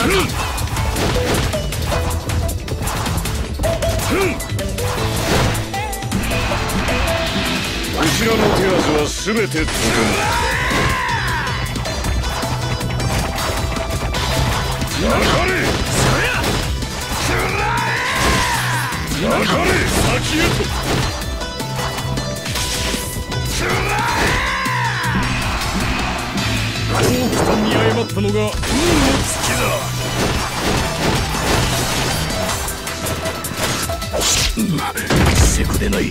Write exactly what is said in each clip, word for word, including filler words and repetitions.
ちらの手はずはすべて整った。流れ、流れ、先へと。大奥さんに謝ったのが運の尽きだ。せこでない。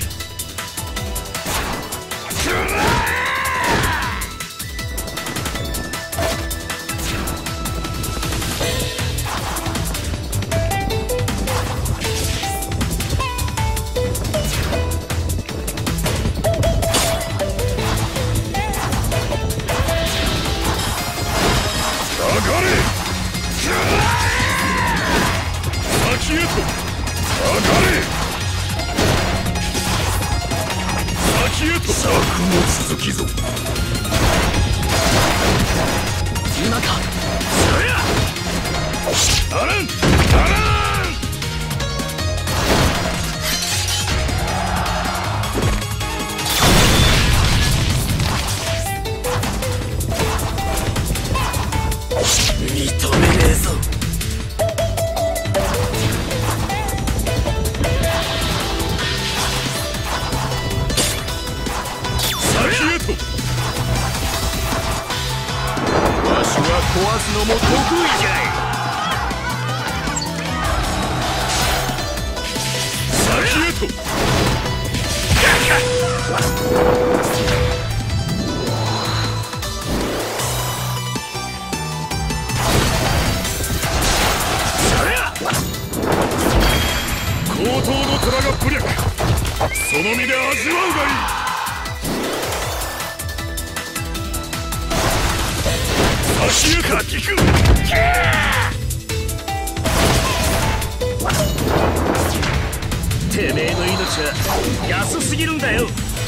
てめえの命は安すぎるんだよ。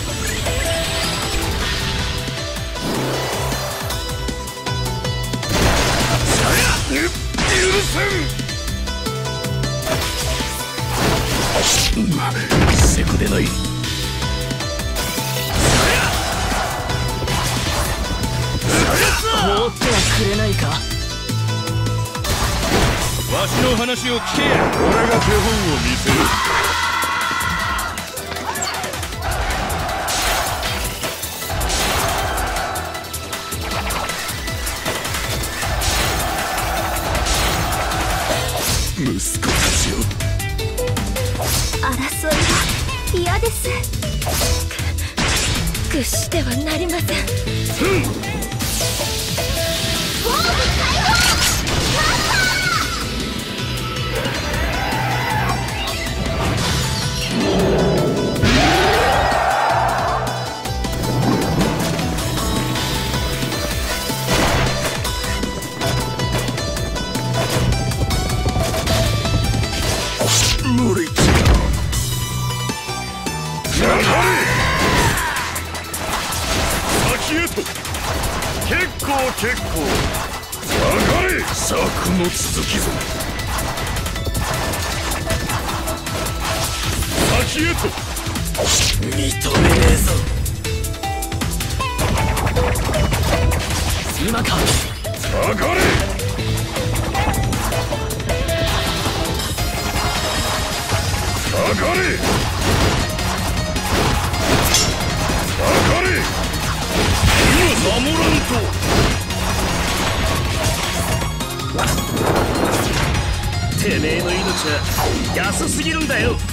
許せん。せこでない。放ってはくれないか。わしの話を聞けや。俺が手本を見せる。息子たちを。 争いは嫌です。屈してはなりません。うん。防具解放。 無理。先へと。結構結構。上がれ。策の続きぞ。先へと。認めねえぞ。今か。上がれ。上がれ。上がれ。今守らんと。てめえの命は安すぎるんだよ。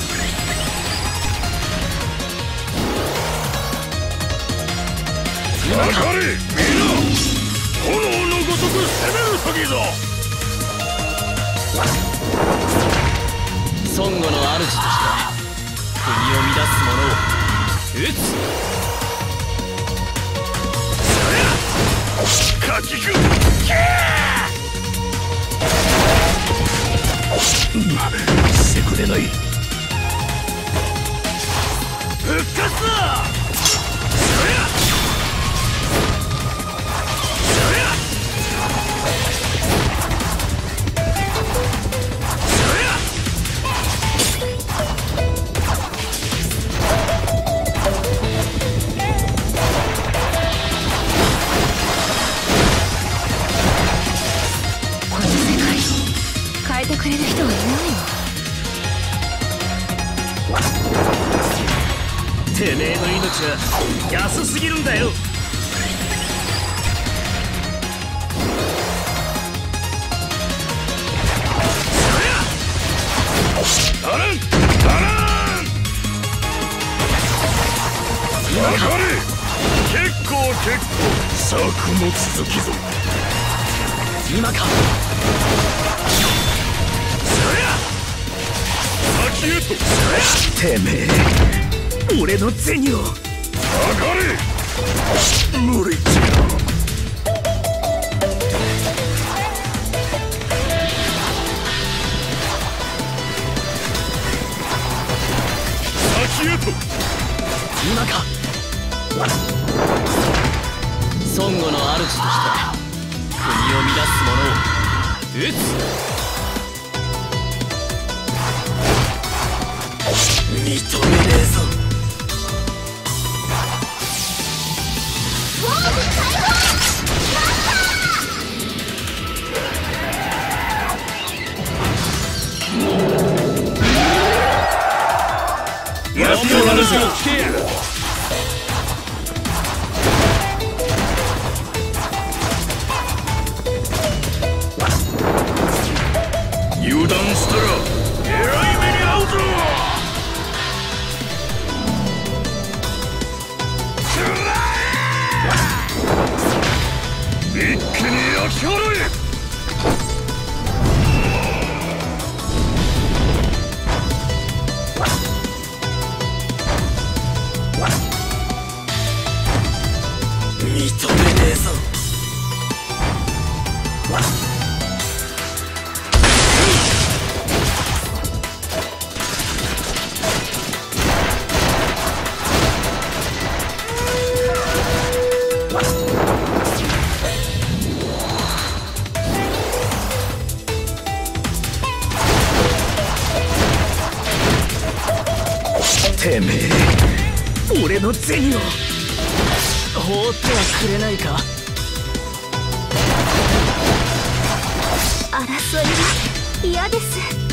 上がれ。皆炎のごとく攻める時ぞ。孫悟の主として国を乱す者を撃つ。かきくせこでない。復活だ。 くれる人はいないの？てめえの命は安すぎるんだよ。そりゃダランダラン上がれ。結構結構策も続きぞ。 今か。 先へと。 てめえ俺の銭を。 上がれ。 無理じゃ。 先へと。 今か。孫悟の主として国を乱す者を撃つ。認めねえぞ。 やってやるぞ。油断したらえらい目に遭うぞ。一気に焼き払え。 認めねえぞ。てめえ俺の銭を放ってはくれないか。 争いは嫌です。